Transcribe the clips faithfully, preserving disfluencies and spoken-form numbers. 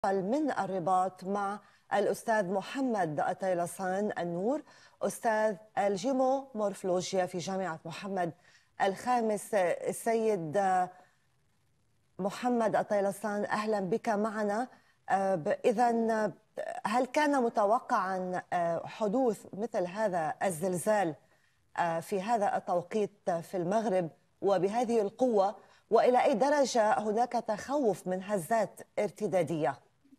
من الرباط مع الأستاذ محمد الطيلسان النور، أستاذ الجيومورفولوجيا في جامعة محمد الخامس. السيد محمد الطيلسان، أهلا بك معنا. إذن هل كان متوقعا حدوث مثل هذا الزلزال في هذا التوقيت في المغرب وبهذه القوة؟ وإلى أي درجة هناك تخوف من هزات ارتدادية؟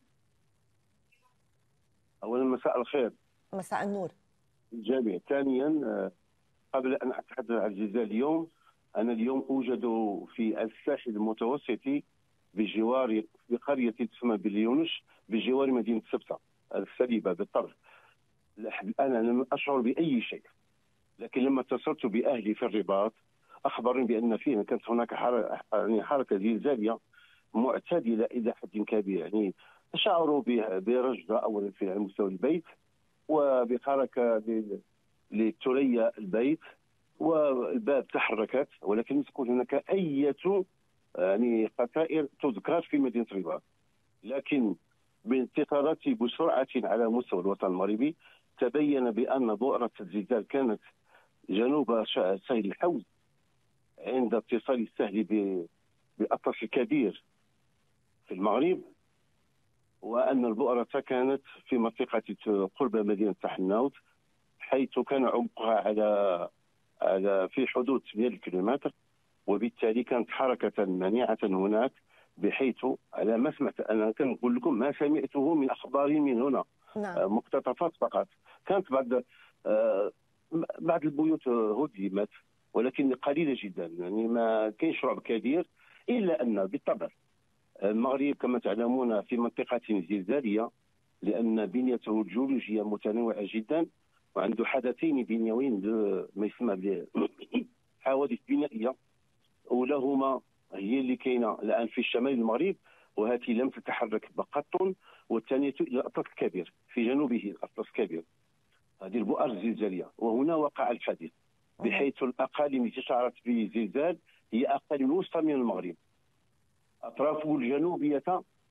أولا مساء الخير. مساء النور جميع. ثانيا، قبل أن أتحدث عن الزلزال اليوم، أنا اليوم أوجد في الساحل المتوسطي بجوار بقرية تسمى باليونش بجوار مدينة سبتة السليبة بالطرف. الآن أنا لم أشعر بأي شيء، لكن لما اتصلت بأهلي في الرباط أخبرني بأن فيه كانت هناك يعني حركة زلزالية معتدلة إلى حد كبير، يعني تشعروا برجفة أولا في مستوى البيت وبحركة لثريا البيت والباب تحركت، ولكن لم تكن هناك أي يعني خسائر تذكر في مدينة الرباط. لكن بانتقالاتي بسرعة على مستوى الوطن المغربي تبين بأن بؤرة الزلزال كانت جنوب سهل الحوز عند اتصال السهل بالأطلس الكبير في المغرب، وأن البؤرة كانت في منطقة قرب مدينة تحناوت، حيث كان عمقها على على في حدود ثمانية كيلومتر، وبالتالي كانت حركة منيعة هناك، بحيث على ما سمعت أنا كنقول لكم ما سمعته من أخبار من هنا. نعم. مقتطفات فقط. كانت بعض بعض البيوت هدمت، ولكن قليلة جدا، يعني ما كاينش رعب كبير، إلا أن بالطبع المغرب كما تعلمون في منطقة زلزالية، لأن بنيته الجيولوجية متنوعة جدا، وعنده حدثين بنيويين ما يسمى بحوادث بنائية. أولاهما هي اللي كاينة الآن في شمال المغرب، وهذه لم تتحرك قط، والثانية إلى الأطلس الكبير في جنوبه الأطلس الكبير، هذه البؤر الزلزالية، وهنا وقع الحادث، بحيث الأقاليم التي شعرت بزلزال هي أقاليم الوسطى من المغرب. أطرافه الجنوبية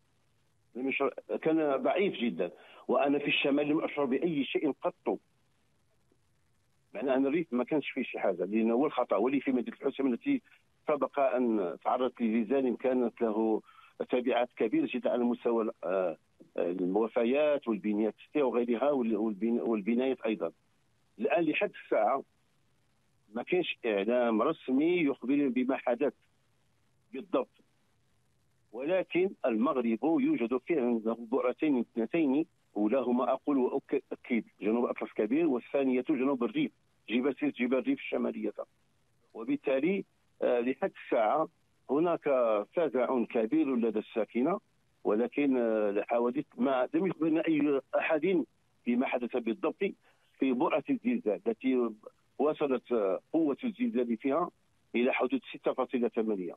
كان ضعيف جدا، وأنا في الشمال لم أشعر بأي شيء قط. معنى أن الريف ما كانش فيه شي حاجة، لأن هو الخطأ ولي في مدينة الحسين التي سبق أن تعرضت لزلزال كانت له تبعات كبيرة جدا على مستوى الوفيات والبنيات وغيرها والبنايات أيضا. الآن لحد الساعة ما كانش إعلام رسمي يخبرنا بما حدث بالضبط، ولكن المغرب يوجد فيه عنده بؤرتين اثنتين، أولاهما أقول وأؤكد جنوب أطلس كبير، والثانية جنوب الريف جبال جبال الريف الشمالية. وبالتالي لحد الساعة هناك فزع كبير لدى الساكنة، ولكن الحوادث ما لم يخبرنا أي أحد بما حدث بالضبط في بؤرة الزلزال التي وصلت قوة الزلزال فيها إلى حدود ستة فاصلة ثمانية.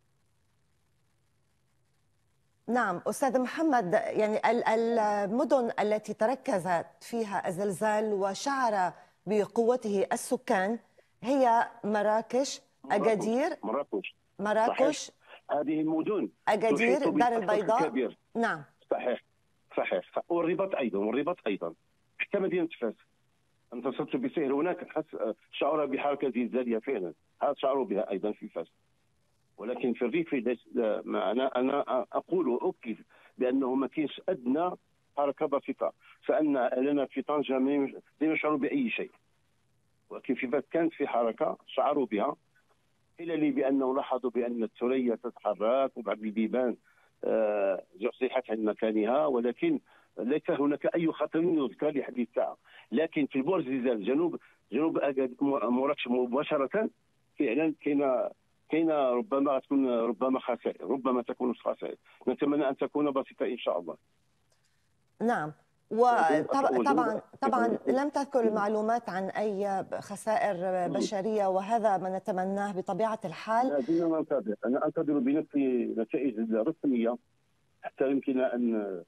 نعم أستاذ محمد، يعني المدن التي تركزت فيها الزلزال وشعر بقوته السكان هي مراكش، أكادير، مراكش مراكش هذه المدن، أكادير، دار البيضاء. الكبير. نعم صحيح صحيح والرباط أيضا، والرباط أيضا حتى مدينة فاس. أنت صرت بسهر هناك شعر بحركة زلزالية فعلا، هذا شعروا بها أيضا في فاس. ولكن في الريف انا انا اقول واؤكد بانه ما كاينش ادنى حركه بسيطه، فان لنا في طنجه لم يشعروا باي شيء، ولكن في فاس كانت في حركه شعروا بها. قيل لي بانه لاحظوا بان الثريا تتحرك وبعض البيبان زحزحت عن مكانها، ولكن ليس هناك اي خطر يذكر لحد الساعه. لكن في بؤر الزلزال جنوب جنوب مراكش مباشره فعلا كاين كاين ربما تكون ربما خسائر، ربما تكون خسائر، نتمنى ان تكون بسيطه ان شاء الله. نعم، وطبعا طبعا لم تذكر المعلومات عن اي خسائر بشريه، وهذا ما نتمناه بطبيعه الحال. لازم ننتظر، انا انتظر بنفسي نتائج رسميه حتى يمكن ان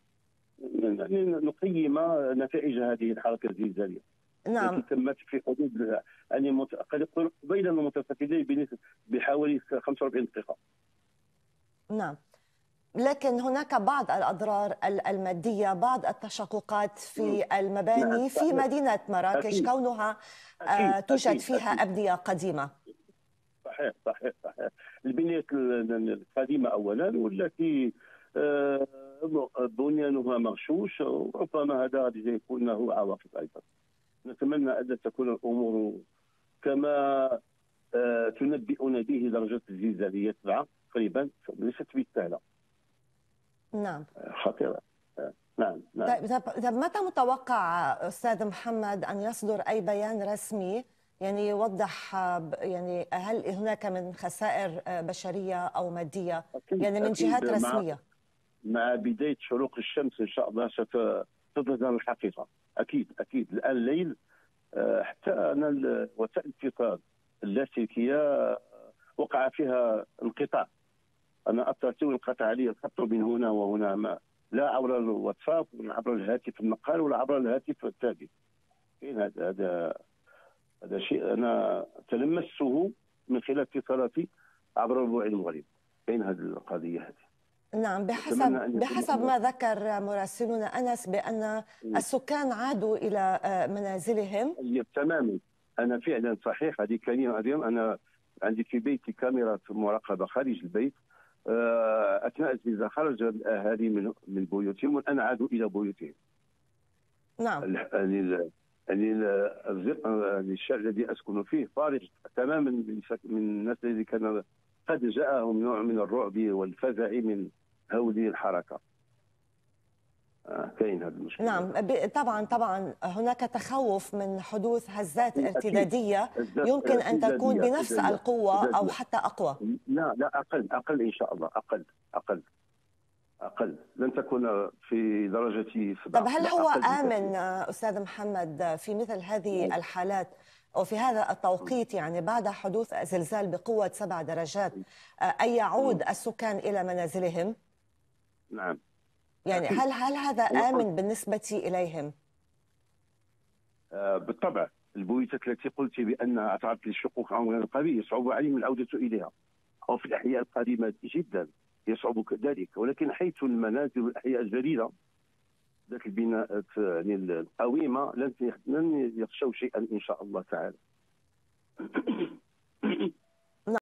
نقيم نتائج هذه الحركه الزلزاليه. نعم. التي تمت في حدود يعني قبيل المنتصف الليل بحوالي خمسة وأربعين دقيقة. نعم. لكن هناك بعض الأضرار المادية، بعض التشققات في المباني نعم في صحيح. مدينة مراكش اكيد كونها اكيد توجد اكيد فيها اكيد أبنية قديمة. صحيح صحيح صحيح. البنية القديمة أولا، والتي آه، بنيانها مغشوش، وربما هذا غادي يكون له عواقب أيضا. نتمنى ألا تكون الأمور كما آه، تنبئون به درجة الزلزال هي سبعة تقريبا، ليست بالسهلة. نعم خطيرة. آه، نعم نعم. طيب طيب متى متوقع أستاذ محمد أن يصدر أي بيان رسمي يعني يوضح يعني هل هناك من خسائر بشرية أو مادية أكيد يعني من أكيد. جهات مع رسمية؟ مع بداية شروق الشمس إن شاء الله ستظهر الحقيقة. أكيد أكيد. الآن الليل حتى أنا وسائل الاتصال اللاسلكية وقع فيها انقطاع. أنا اتصلت وانقطع علي الخط من هنا وهنا، ما لا عبر الواتساب ولا عبر الهاتف النقال ولا عبر الهاتف التابع. هذا هذا هذا شيء أنا تلمسته من خلال اتصالاتي عبر ربوع المغرب. كاين هذه القضية هذه. نعم بحسب بحسب ما ذكر مراسلنا أنس بأن السكان عادوا إلى منازلهم. تماما. أنا فعلا صحيح هذه كلمة. أنا عندي في بيتي كاميرا مراقبة خارج البيت. أثناء الزلزال خرج الأهالي من من بيوتهم والآن عادوا إلى بيوتهم. نعم. يعني يعني الشارع الذي أسكن فيه فارغ تماما من الناس الذي كان قد جاءهم نوع من الرعب والفزع من هول الحركة. آه كاين هذا المشكل. نعم طبعا طبعا هناك تخوف من حدوث هزات ارتدادية يمكن أن تكون بنفس القوة أو حتى أقوى. لا لا أقل أقل إن شاء الله. أقل أقل أقل لن تكون في درجة سبعة. طب هل هو آمن أستاذ محمد في مثل هذه الحالات أو في هذا التوقيت يعني بعد حدوث زلزال بقوة سبع درجات أن يعود السكان إلى منازلهم؟ نعم. يعني هل هل هذا آمن بالنسبة إليهم؟ آه بالطبع. البيوتات التي قلت بأنها تعرضت للشقوق أو غير القبيل يصعب عليهم العودة إليها، أو في الأحياء القديمة جدا يصعب كذلك، ولكن حيث المنازل والأحياء الجديدة ذات البناءات يعني القويمة لن لن يخشوا شيئا إن شاء الله تعالى.